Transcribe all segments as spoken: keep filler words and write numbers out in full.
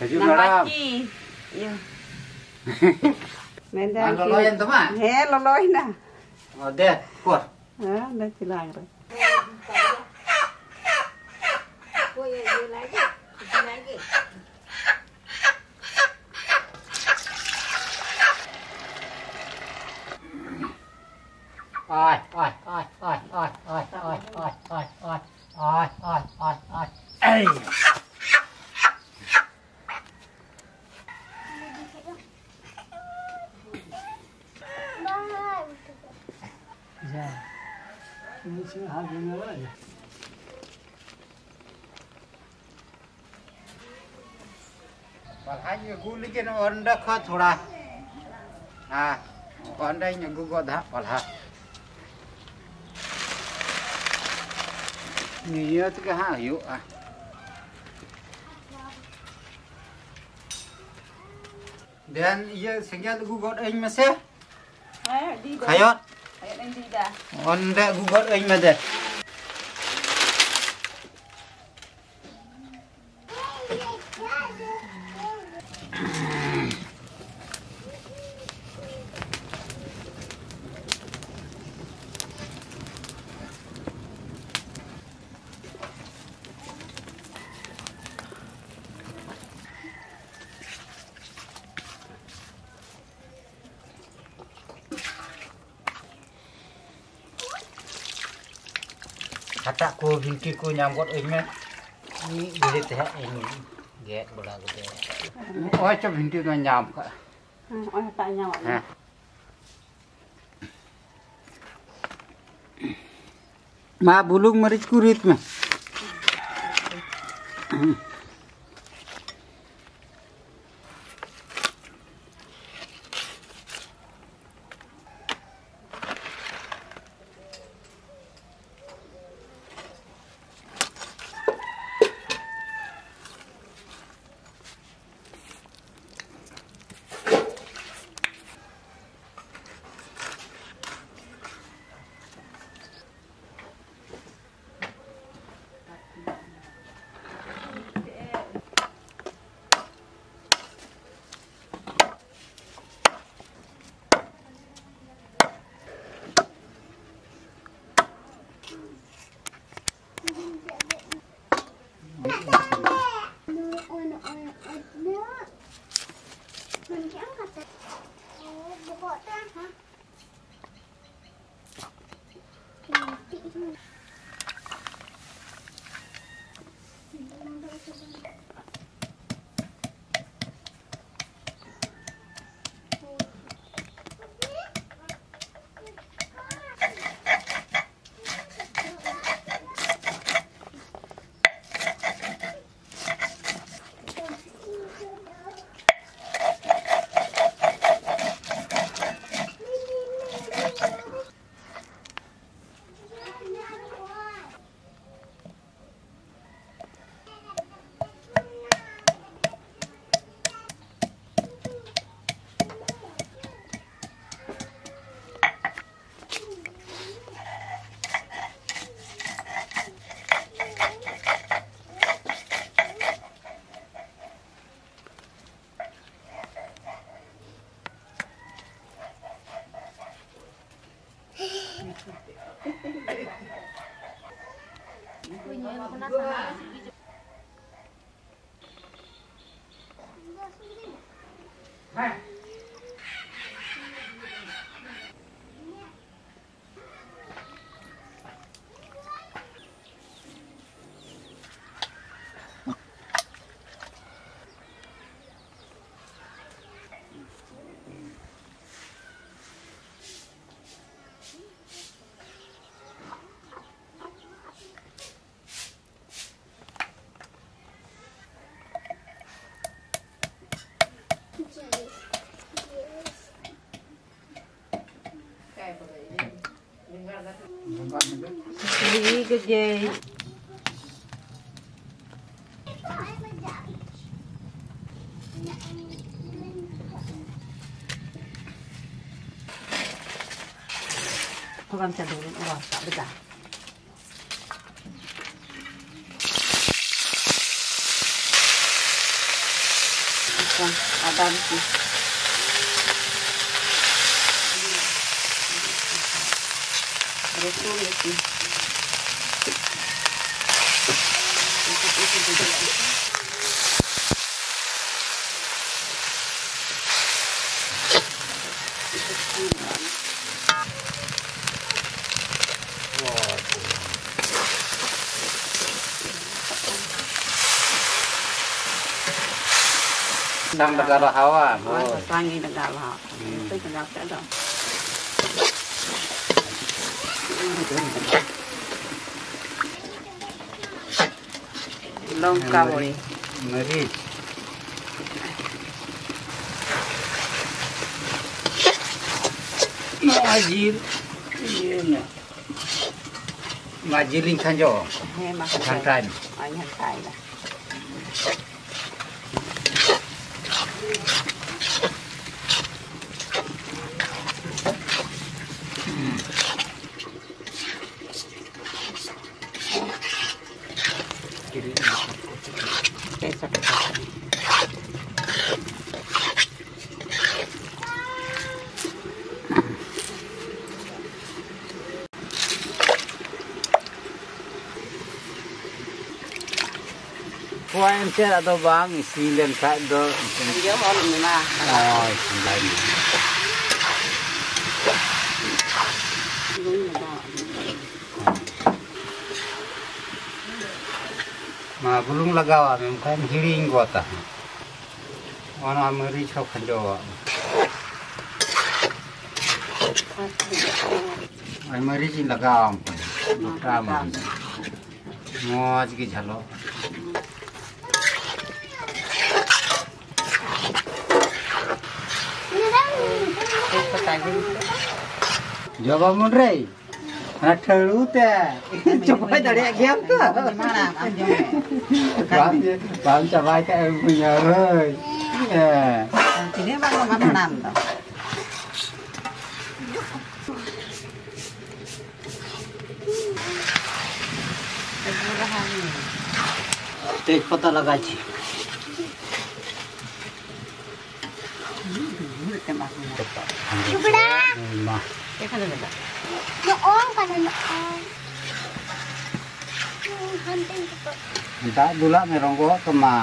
Kaju garam. Iya. Menda. Loloyan tu mah. He loloy na. Oh deh, kuat. Ah, dah silang rồi. Cô yêu yêu lagi, yêu lagi. Oi, oi, oi, oi, oi, oi, oi, oi, oi, oi, oi, oi, oi, oi. Ê. Dạ. Ini sih harganya berapa? Palha ये गुल के न अंडा खा थोड़ा हाँ अंडा ये गुगो धा palha ये तो कहाँ यू आ dan ये sengal gugo aing masih khayot onda gugo aing made kata ko binti ko nyamgot aing me ni beli teh aing get bola gede oh coba binti ko nyam ka oh tak nyam ha ma bulung meric kurit me Ini gede. Orang cadung, wah tak betul. Kan ada di betul itu. Đang đặt vào hào à? Oh, tangi đặt vào. Tôi cần đặt cái đó. Longka boleh. Meric. Majil. Ini. Majiling kanjo. Hei, makan. Santai. Anh santai lah. Kuain cer atau bang isi len kat do. Dia mau ni mah. Oh, isi lain. Ma belum lagawa memang hiring gota. Ona meri chok kanjo. Ai meri jin lagawa. Ram. Moj ki jalo. Jawab munrai. Nak terlalu teh. Coba dari game tu. Mana? Bang, bang coba ke punya roy. Ya. Ini mana mana nam tu. तेज पत्ता लगा छी Cukup मां Nó ong kan nó ong. Hunting cepat. entah dula meronggo kema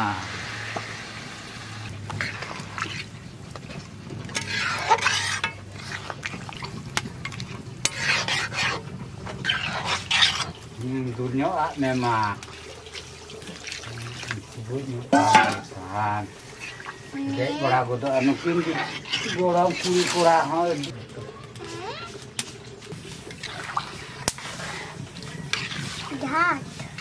hmm dunia ah memang sebutnya kan dek bora godo anu kin bora kuri kura ha Jahat.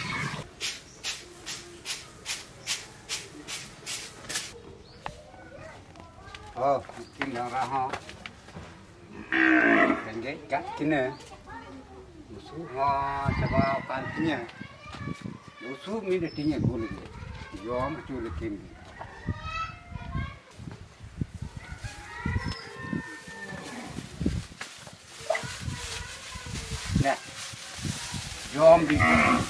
oh kin dah ha kan dek kat kena musuh ha coba kantinya musuh mi detinya gol jom tu lekin nah jom di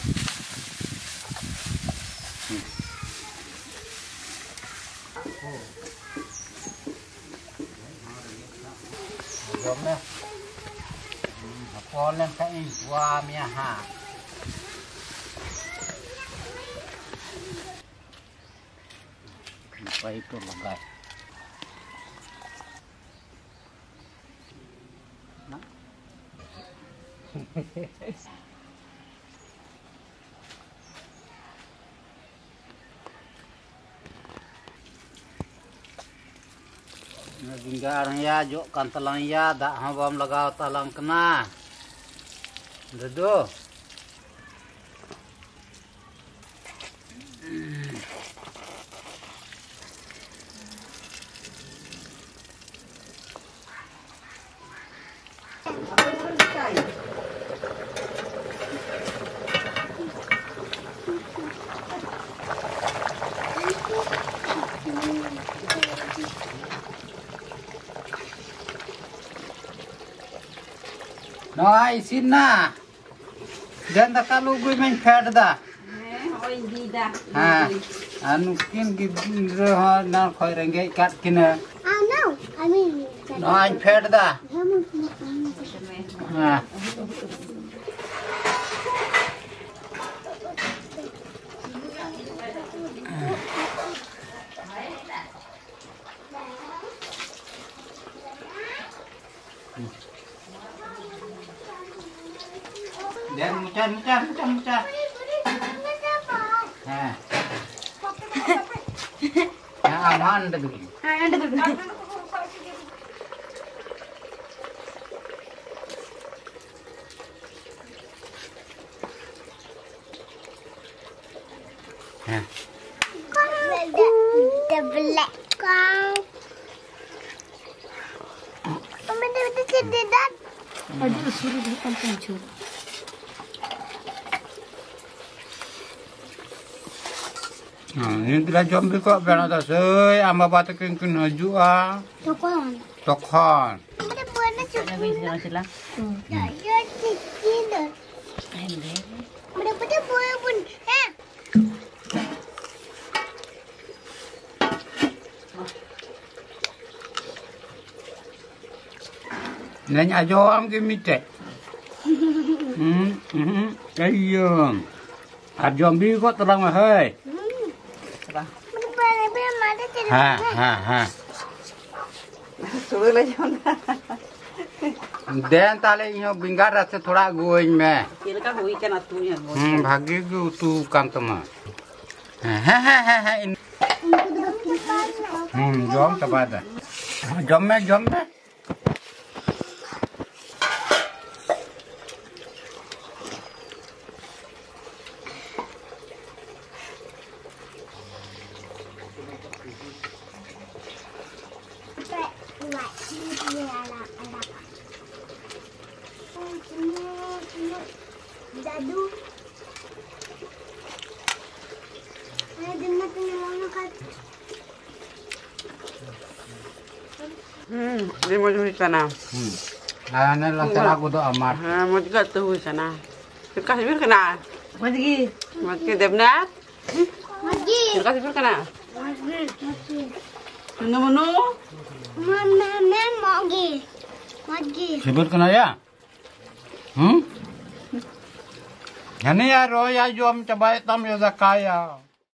jom nah apa len kai wa mia ha apa itu bagai nah Naginggar ya jok kan talang ya dak habam lagau talang kena dedo Noi sina. Dan tak kalau gue main card dah. Eh, oh ini dah. Ha. anu kin gidra na khoi renge kat kina Ah, no. I mean, no anh phết da à dan mucha mucha mucha mucha ha ya aman dah dulu ha the black cow. Mama, dia betul dah. Aduh, suruh dia pancing cu. Ini tidak jom kok pernah tak sih, ama batu kengkeng haju ah. Tokon. Tokhan. Ada buana cukup. Wis sila sila. Ya, ya cikin dah. Ada pada buaya pun. Eh. Nanya jom ke mite. Hmm, hmm, ayam. Ajom bi kok terang mahai. Sila. Ada buaya buaya mana cerita. Ha, ha, ha. Suruh le jon. Dan tali ini binggar rasa thoda goin me. Kira ka hui kan atunya. Hmm, bagi ke utu kan tema. Ha, ha, ha, ha. Hmm, jom kepada. Jom me, jom me. Dadu. Ay, din na tinawag kat. Hmm, ni mo hui sana. Hmm. Ana lantar aku tu amat. Ha, mo juga tu hui sana. Kita sibir kana. Mati. Mati debnat. Magi. Kita sibir kana. Magi. Magi. Menu menu. Mama, mama, magi. Magi. Sebut kena ya? Hmm? Ini ya roya jom coba tam ya zakaya.